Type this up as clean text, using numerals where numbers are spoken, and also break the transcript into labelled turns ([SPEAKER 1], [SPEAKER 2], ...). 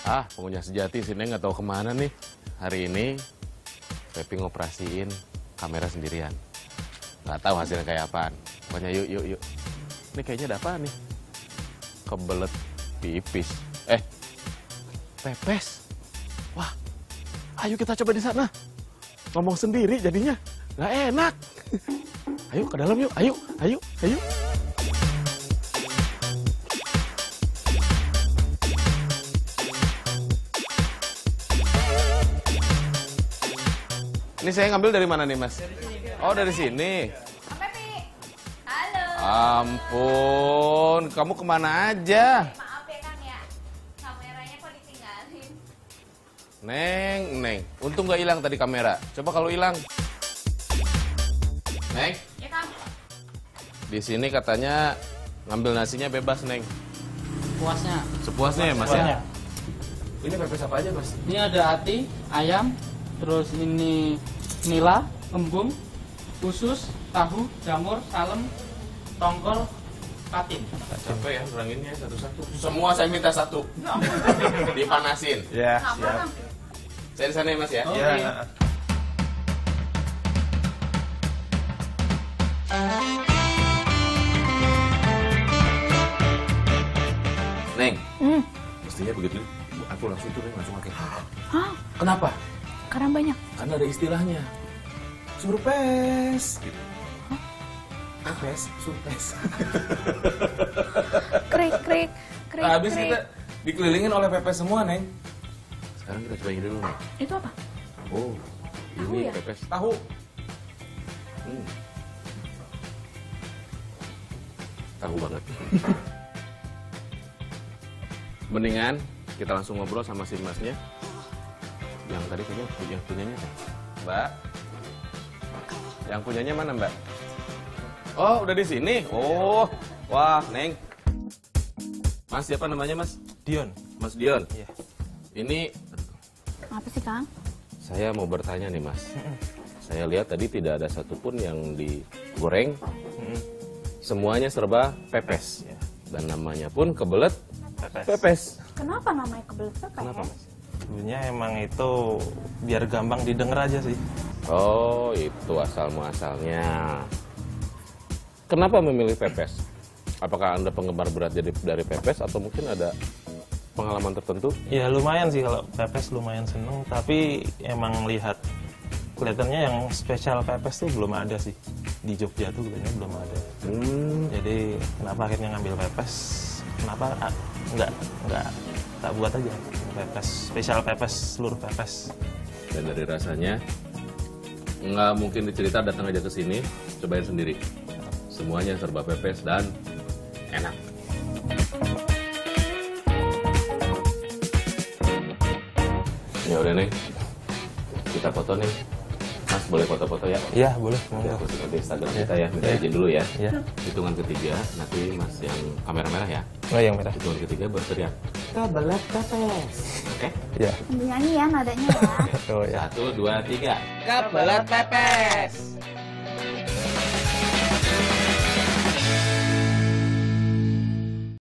[SPEAKER 1] Pengunyah sejati si Neng nggak tahu kemana nih. Hari ini Pepi ngoperasiin kamera sendirian. Nggak tahu hasilnya kayak apaan. Pokoknya yuk. Ini kayaknya ada apa nih? Kebelet pipis. Pepes. Wah, ayo kita coba di sana. Ngomong sendiri jadinya nggak enak. Ayo ke dalam yuk, ayo. Ini saya ngambil dari mana nih, Mas?
[SPEAKER 2] Dari sini.
[SPEAKER 1] Oh, dari sini.
[SPEAKER 3] Apa, Pi? Halo.
[SPEAKER 1] Ampun, kamu kemana aja?
[SPEAKER 3] Maaf ya, Kang ya. Kameranya kok ditinggalin?
[SPEAKER 1] Neng. Untung nggak hilang tadi kamera. Coba kalau hilang. Neng,
[SPEAKER 3] Ya, Kang.
[SPEAKER 1] di sini katanya ngambil nasinya bebas, Neng.
[SPEAKER 2] Puasnya.
[SPEAKER 1] Sepuasnya ya, Mas ya? Ini pepes apa aja, Mas?
[SPEAKER 2] Ini ada ati, ayam, terus ini nila, embung, usus, tahu, jamur, salem, tongkol, patin.
[SPEAKER 1] Capek ya, ulanginnya satu-satu. Semua saya minta satu. Dipanasin.
[SPEAKER 4] Ya,
[SPEAKER 3] Apa,
[SPEAKER 4] siap.
[SPEAKER 3] Kang?
[SPEAKER 1] Saya di sana ya, Mas ya?
[SPEAKER 2] Oke.
[SPEAKER 4] Ya.
[SPEAKER 1] Neng, mestinya begitu. Aku langsung tuh, Neng, langsung pakai.
[SPEAKER 3] Hah?
[SPEAKER 1] Kenapa?
[SPEAKER 3] Karena banyak.
[SPEAKER 1] Karena ada istilahnya. Surpes. Gitu. Pepes, surpes.
[SPEAKER 3] Krik.
[SPEAKER 1] Habis kita dikelilingin oleh pepes semua, Neng. Sekarang kita cobain dulu, Neng.
[SPEAKER 3] Itu apa?
[SPEAKER 1] Oh,
[SPEAKER 3] Tahu
[SPEAKER 1] ini
[SPEAKER 3] ya?
[SPEAKER 1] pepes tahu. Tahu banget. Mendingan kita langsung ngobrol sama si Masnya. Yang tadi kayaknya yang punyanya, Mbak. Yang punyanya mana, Mbak? Oh, udah di sini. Oh, wah, Neng. Mas, siapa namanya, Mas?
[SPEAKER 4] Dion.
[SPEAKER 1] Mas Dion.
[SPEAKER 4] Iya.
[SPEAKER 1] Ini
[SPEAKER 3] Apa sih, Kang?
[SPEAKER 1] saya mau bertanya nih, Mas. Saya lihat tadi tidak ada satupun yang digoreng. Semuanya serba pepes.
[SPEAKER 4] Ya.
[SPEAKER 1] Dan namanya pun kebelet
[SPEAKER 4] Pepes.
[SPEAKER 1] pepes.
[SPEAKER 3] Kenapa namanya kebelet pepes?
[SPEAKER 1] Kenapa, Mas?
[SPEAKER 4] Sebenarnya emang itu biar gampang didengar aja sih.
[SPEAKER 1] Oh, itu asal muasalnya. Kenapa memilih pepes? Apakah Anda penggemar berat dari pepes atau mungkin ada pengalaman tertentu?
[SPEAKER 4] Ya lumayan sih kalau pepes lumayan seneng. Tapi emang lihat kelihatannya yang spesial pepes tuh belum ada sih. Di Jogja tuh kelihatannya belum ada. Jadi kenapa akhirnya ngambil pepes? Kenapa nggak tak buat aja pepes spesial pepes seluruh pepes.
[SPEAKER 1] Dan dari rasanya nggak mungkin dicerita, datang aja ke sini, cobain sendiri. Semuanya serba pepes dan enak. Ya udah nih, kita foto nih. Mas boleh foto-foto ya?
[SPEAKER 4] Iya boleh.
[SPEAKER 1] Ya,
[SPEAKER 4] Monggo.
[SPEAKER 1] foto di Instagram kita ya. Minta
[SPEAKER 4] Ya.
[SPEAKER 1] izin dulu ya.
[SPEAKER 4] Ya.
[SPEAKER 1] Hitungan ketiga, nanti Mas yang kamera merah ya.
[SPEAKER 4] Oh yang merah.
[SPEAKER 1] Hitungan ketiga berteriak, kebelet pepes. Oke?
[SPEAKER 4] Ya.
[SPEAKER 3] Nyanyi ya nadanya ya.
[SPEAKER 4] Oh ya.
[SPEAKER 1] 1, 2, 3.
[SPEAKER 2] Kebelet pepes.